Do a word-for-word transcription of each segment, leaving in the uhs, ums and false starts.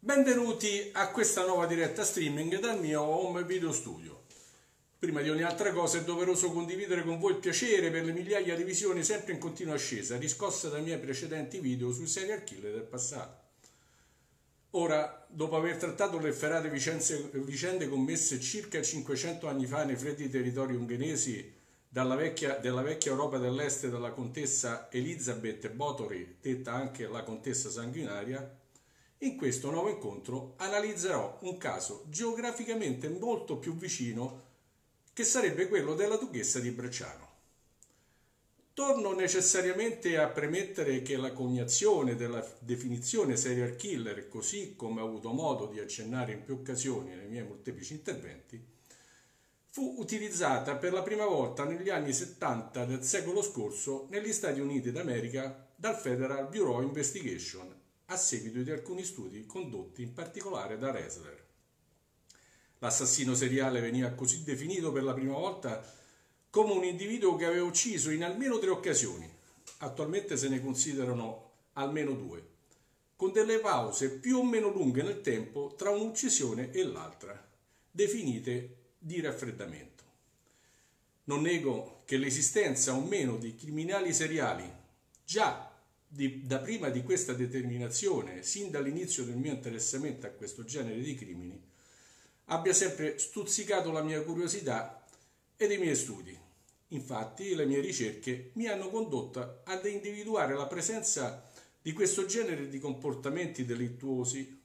Benvenuti a questa nuova diretta streaming dal mio home video studio. Prima di ogni altra cosa è doveroso condividere con voi il piacere per le migliaia di visioni sempre in continua ascesa, riscosse dai miei precedenti video sui serial killer del passato. Ora, dopo aver trattato le efferate vicende commesse circa cinquecento anni fa nei freddi territori ungheresi dalla vecchia, della vecchia Europa dell'Est dalla contessa Elisabeth Báthory, detta anche la contessa sanguinaria, in questo nuovo incontro analizzerò un caso geograficamente molto più vicino, che sarebbe quello della duchessa di Bresciano. Torno necessariamente a premettere che la coniazione della definizione serial killer, così come ho avuto modo di accennare in più occasioni nei miei molteplici interventi, fu utilizzata per la prima volta negli anni settanta del secolo scorso negli Stati Uniti d'America dal Federal Bureau of Investigation, a seguito di alcuni studi condotti in particolare da Ressler. L'assassino seriale veniva così definito per la prima volta come un individuo che aveva ucciso in almeno tre occasioni, attualmente se ne considerano almeno due, con delle pause più o meno lunghe nel tempo tra un'uccisione e l'altra, definite di raffreddamento. Non nego che l'esistenza o meno di criminali seriali già Di, da prima di questa determinazione, sin dall'inizio del mio interessamento a questo genere di crimini, abbia sempre stuzzicato la mia curiosità ed i miei studi. Infatti, le mie ricerche mi hanno condotto ad individuare la presenza di questo genere di comportamenti delittuosi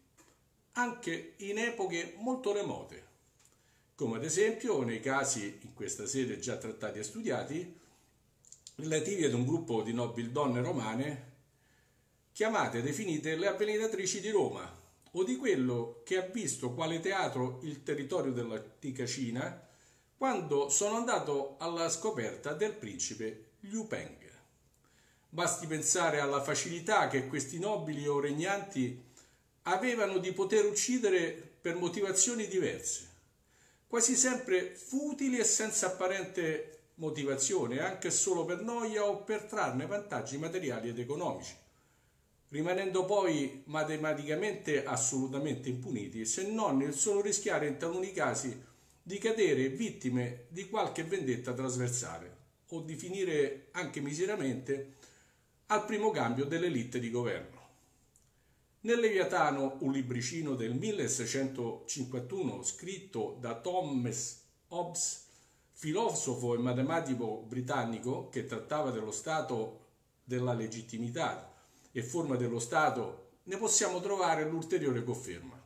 anche in epoche molto remote, come ad esempio nei casi in questa sede già trattati e studiati, relativi ad un gruppo di nobili donne romane chiamate definite le avvelenatrici di Roma, o di quello che ha visto quale teatro il territorio dell'antica Cina quando sono andato alla scoperta del principe Liu Peng. Basti pensare alla facilità che questi nobili o regnanti avevano di poter uccidere per motivazioni diverse, quasi sempre futili e senza apparente motivazione, anche solo per noia o per trarne vantaggi materiali ed economici, rimanendo poi matematicamente assolutamente impuniti, se non nel solo rischiare in taluni casi di cadere vittime di qualche vendetta trasversale o di finire anche miseramente al primo cambio dell'elite di governo. Nel Leviatano, un libricino del milleseicentocinquantuno scritto da Thomas Hobbes, filosofo e matematico britannico, che trattava dello stato della legittimità e forma dello Stato, ne possiamo trovare l'ulteriore conferma.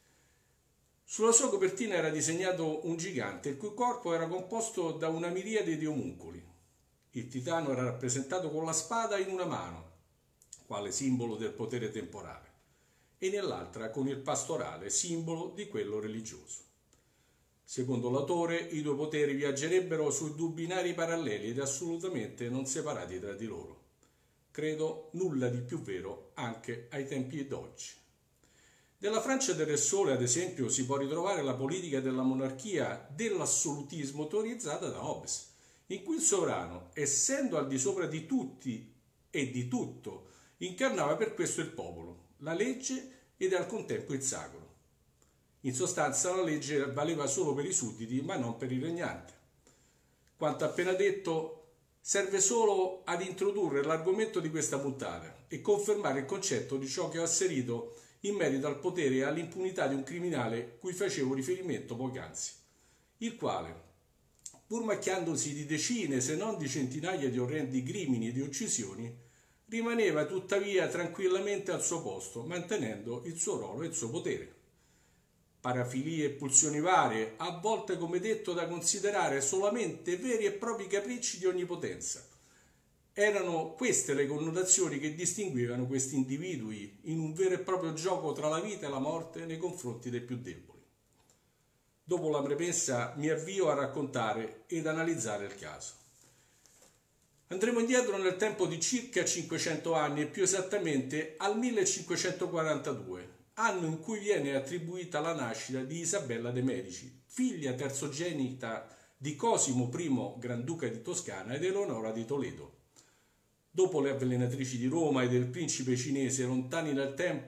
Sulla sua copertina era disegnato un gigante il cui corpo era composto da una miriade di omuncoli. Il titano era rappresentato con la spada in una mano, quale simbolo del potere temporale, e nell'altra con il pastorale, simbolo di quello religioso. Secondo l'autore, i due poteri viaggerebbero su due binari paralleli ed assolutamente non separati tra di loro. Credo nulla di più vero anche ai tempi d'oggi. Nella Francia del Re Sole, ad esempio, si può ritrovare la politica della monarchia dell'assolutismo teorizzata da Hobbes, in cui il sovrano, essendo al di sopra di tutti e di tutto, incarnava per questo il popolo, la legge ed al contempo il sacro. In sostanza la legge valeva solo per i sudditi, ma non per il regnante. Quanto appena detto serve solo ad introdurre l'argomento di questa puntata e confermare il concetto di ciò che ho asserito in merito al potere e all'impunità di un criminale cui facevo riferimento poc'anzi, il quale, pur macchiandosi di decine se non di centinaia di orrendi crimini e di uccisioni, rimaneva tuttavia tranquillamente al suo posto, mantenendo il suo ruolo e il suo potere. Parafilie e pulsioni varie, a volte come detto da considerare solamente veri e propri capricci di onnipotenza. Erano queste le connotazioni che distinguevano questi individui in un vero e proprio gioco tra la vita e la morte nei confronti dei più deboli. Dopo la premessa mi avvio a raccontare ed analizzare il caso. Andremo indietro nel tempo di circa cinquecento anni e più esattamente al millecinquecentoquarantadue, anno in cui viene attribuita la nascita di Isabella de' Medici, figlia terzogenita di Cosimo I, Granduca di Toscana, ed Eleonora di Toledo. Dopo le avvelenatrici di Roma e del principe cinese lontani nel tempo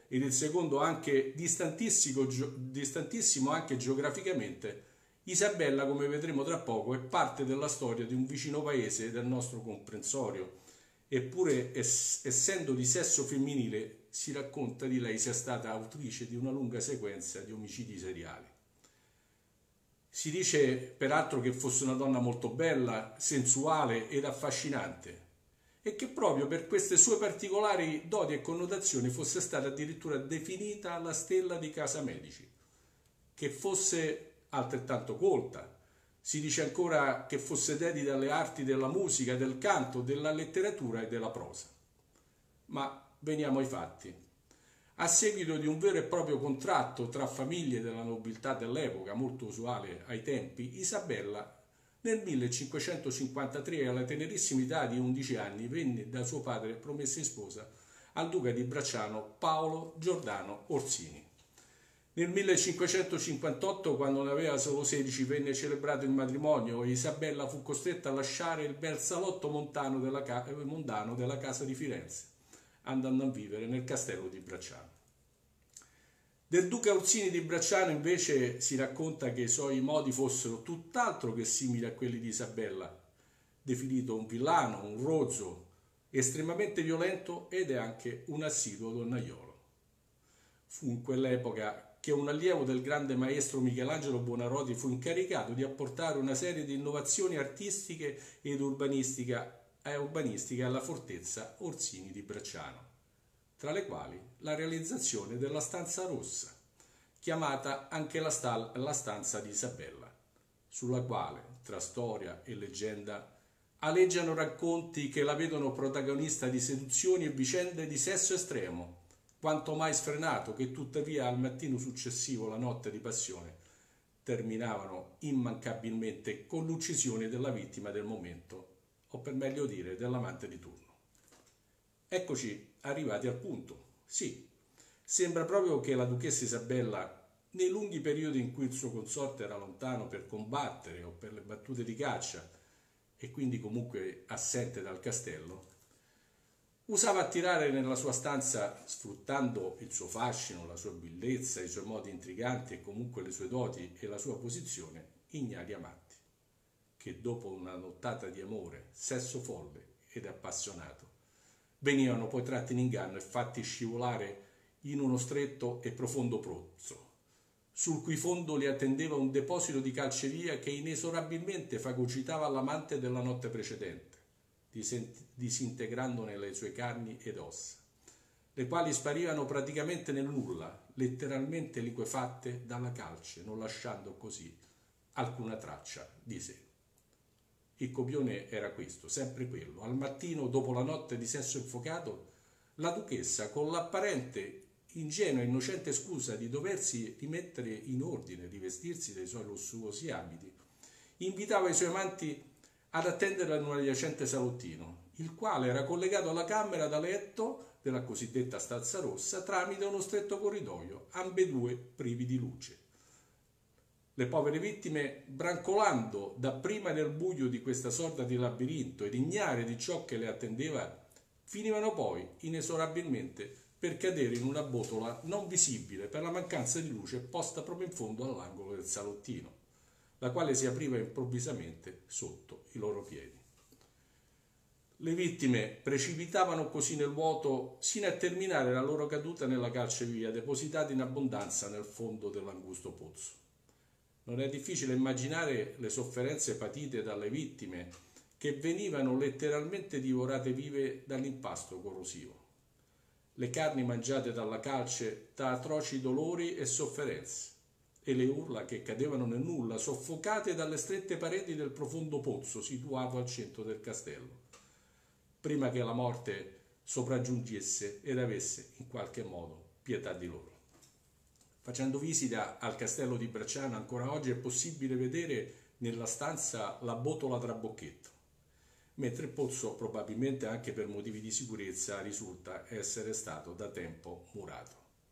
ed il secondo anche distantissimo, distantissimo anche geograficamente, Isabella, come vedremo tra poco, è parte della storia di un vicino paese del nostro comprensorio, eppure essendo di sesso femminile si racconta di lei sia stata autrice di una lunga sequenza di omicidi seriali. Si dice peraltro che fosse una donna molto bella, sensuale ed affascinante e che proprio per queste sue particolari doti e connotazioni fosse stata addirittura definita la stella di casa Medici, che fosse altrettanto colta. Si dice ancora che fosse dedita alle arti della musica, del canto, della letteratura e della prosa. Ma veniamo ai fatti. A seguito di un vero e proprio contratto tra famiglie della nobiltà dell'epoca, molto usuale ai tempi, Isabella nel millecinquecentocinquantatré, alla tenerissima età di undici anni, venne da suo padre promessa in sposa al duca di Bracciano Paolo Giordano Orsini. Nel millecinquecentocinquantotto, quando ne aveva solo sedici, venne celebrato il matrimonio e Isabella fu costretta a lasciare il bel salotto montano della, ca- mondano della casa di Firenze, andando a vivere nel castello di Bracciano. Del duca Orsini di Bracciano invece si racconta che i suoi modi fossero tutt'altro che simili a quelli di Isabella, definito un villano, un rozzo, estremamente violento ed è anche un assiduo donnaiolo. Fu in quell'epoca che un allievo del grande maestro Michelangelo Buonarroti fu incaricato di apportare una serie di innovazioni artistiche ed urbanistica e urbanistiche alla fortezza Orsini di Bracciano, tra le quali la realizzazione della stanza rossa, chiamata anche la, stal- la stanza di Isabella, sulla quale, tra storia e leggenda, aleggiano racconti che la vedono protagonista di seduzioni e vicende di sesso estremo, quanto mai sfrenato, che tuttavia al mattino successivo, la notte di passione, terminavano immancabilmente con l'uccisione della vittima del momento, o per meglio dire dell'amante di turno. Eccoci arrivati al punto. Sì, sembra proprio che la duchessa Isabella, nei lunghi periodi in cui il suo consorte era lontano per combattere o per le battute di caccia e quindi comunque assente dal castello, usava attirare nella sua stanza, sfruttando il suo fascino, la sua bellezza, i suoi modi intriganti e comunque le sue doti e la sua posizione, ignari amanti, che dopo una nottata di amore, sesso folle ed appassionato, venivano poi tratti in inganno e fatti scivolare in uno stretto e profondo pozzo, sul cui fondo li attendeva un deposito di calceria che inesorabilmente fagocitava l'amante della notte precedente, disintegrandone le sue carni ed ossa, le quali sparivano praticamente nel nulla, letteralmente liquefatte dalla calce, non lasciando così alcuna traccia di sé. Il copione era questo, sempre quello. Al mattino, dopo la notte di sesso infuocato, la duchessa, con l'apparente ingenua e innocente scusa di doversi rimettere in ordine, rivestirsi dei suoi lussuosi abiti, invitava i suoi amanti ad attenderla in un adiacente salottino, il quale era collegato alla camera da letto della cosiddetta stanza rossa tramite uno stretto corridoio, ambedue privi di luce. Le povere vittime, brancolando dapprima nel buio di questa sorta di labirinto ed ignare di ciò che le attendeva, finivano poi inesorabilmente per cadere in una botola non visibile per la mancanza di luce posta proprio in fondo all'angolo del salottino, la quale si apriva improvvisamente sotto i loro piedi. Le vittime precipitavano così nel vuoto sino a terminare la loro caduta nella calcevia depositata in abbondanza nel fondo dell'angusto pozzo. Non è difficile immaginare le sofferenze patite dalle vittime che venivano letteralmente divorate vive dall'impasto corrosivo. Le carni mangiate dalla calce da atroci dolori e sofferenze e le urla che cadevano nel nulla, soffocate dalle strette pareti del profondo pozzo situato al centro del castello, prima che la morte sopraggiungesse ed avesse in qualche modo pietà di loro. Facendo visita al castello di Bracciano ancora oggi è possibile vedere nella stanza la botola trabocchetto, mentre il pozzo, probabilmente anche per motivi di sicurezza, risulta essere stato da tempo murato.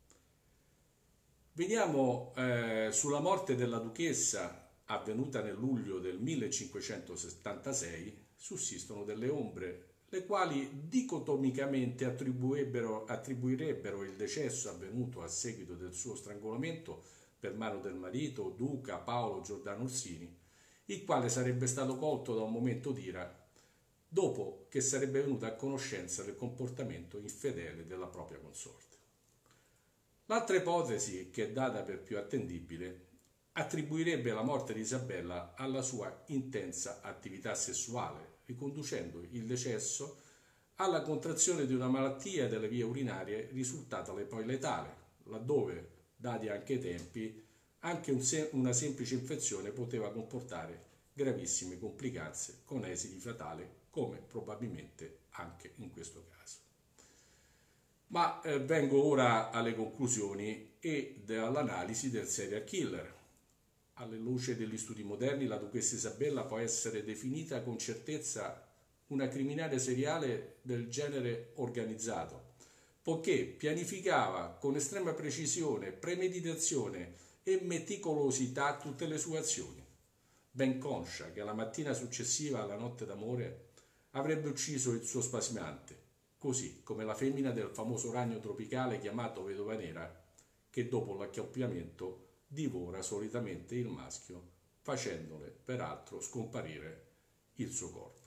Veniamo eh, sulla morte della duchessa, avvenuta nel luglio del millecinquecentosettantasei, sussistono delle ombre le quali dicotomicamente attribuirebbero, attribuirebbero il decesso avvenuto a seguito del suo strangolamento per mano del marito, duca Paolo Giordano Orsini, il quale sarebbe stato colto da un momento d'ira dopo che sarebbe venuto a conoscenza del comportamento infedele della propria consorte. L'altra ipotesi, che è data per più attendibile, attribuirebbe la morte di Isabella alla sua intensa attività sessuale, riconducendo il decesso alla contrazione di una malattia delle vie urinarie risultatale poi letale, laddove, dati anche i tempi, anche un se- una semplice infezione poteva comportare gravissime complicanze con esiti fatali, come probabilmente anche in questo caso. Ma eh, vengo ora alle conclusioni e all'analisi del serial killer. Alla luce degli studi moderni, la duchessa Isabella può essere definita con certezza una criminale seriale del genere organizzato, poiché pianificava con estrema precisione, premeditazione e meticolosità tutte le sue azioni, ben conscia che la mattina successiva alla notte d'amore avrebbe ucciso il suo spasimante, così come la femmina del famoso ragno tropicale chiamato vedova nera, che dopo l'accoppiamento divora solitamente il maschio, facendole peraltro scomparire il suo corpo.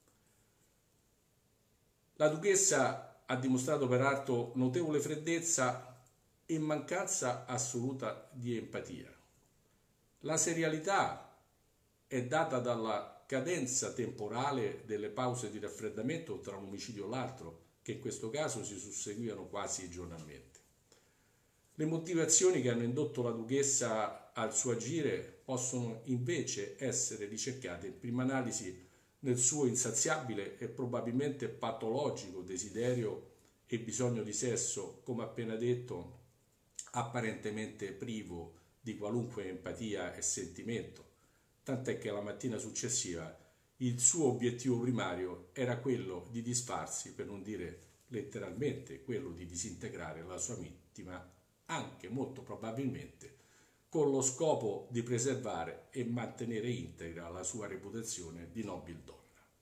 La duchessa ha dimostrato peraltro notevole freddezza e mancanza assoluta di empatia. La serialità è data dalla cadenza temporale delle pause di raffreddamento tra un omicidio e l'altro, che in questo caso si susseguivano quasi giornalmente. Le motivazioni che hanno indotto la duchessa al suo agire possono invece essere ricercate in prima analisi nel suo insaziabile e probabilmente patologico desiderio e bisogno di sesso, come appena detto, apparentemente privo di qualunque empatia e sentimento, tant'è che la mattina successiva il suo obiettivo primario era quello di disfarsi, per non dire letteralmente quello di disintegrare la sua vittima, anche molto probabilmente con lo scopo di preservare e mantenere integra la sua reputazione di nobile donna,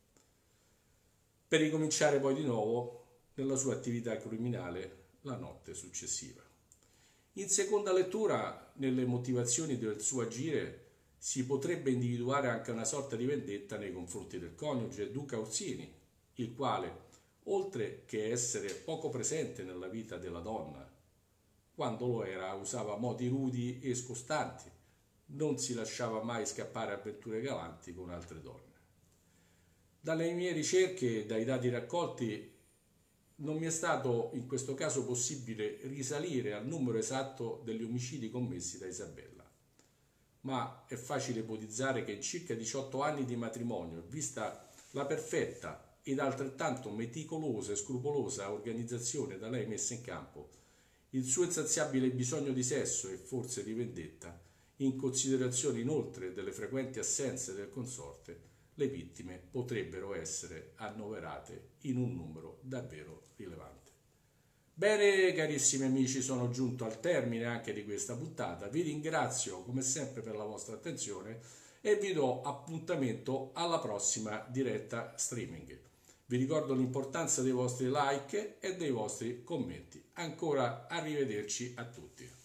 per ricominciare poi di nuovo nella sua attività criminale la notte successiva. In seconda lettura, nelle motivazioni del suo agire si potrebbe individuare anche una sorta di vendetta nei confronti del coniuge Duca Orsini, il quale, oltre che essere poco presente nella vita della donna, quando lo era usava modi rudi e scostanti, non si lasciava mai scappare avventure galanti con altre donne. Dalle mie ricerche e dai dati raccolti non mi è stato in questo caso possibile risalire al numero esatto degli omicidi commessi da Isabella, ma è facile ipotizzare che in circa diciotto anni di matrimonio, vista la perfetta ed altrettanto meticolosa e scrupolosa organizzazione da lei messa in campo, il suo insaziabile bisogno di sesso e forse di vendetta, in considerazione inoltre delle frequenti assenze del consorte, le vittime potrebbero essere annoverate in un numero davvero rilevante. Bene, carissimi amici, sono giunto al termine anche di questa puntata. Vi ringrazio come sempre per la vostra attenzione e vi do appuntamento alla prossima diretta streaming. Vi ricordo l'importanza dei vostri like e dei vostri commenti. Ancora arrivederci a tutti.